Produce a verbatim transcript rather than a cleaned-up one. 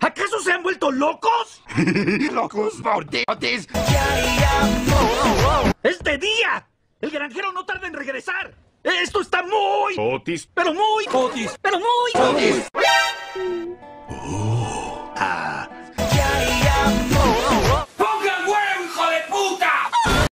¿Acaso se han vuelto locos? ¡Locos por Otis! ¡Es de día! ¡El granjero no tarda en regresar! ¡Esto está muy... Otis. ¡Pero muy... Otis. ¡Pero muy... Otis. Oh.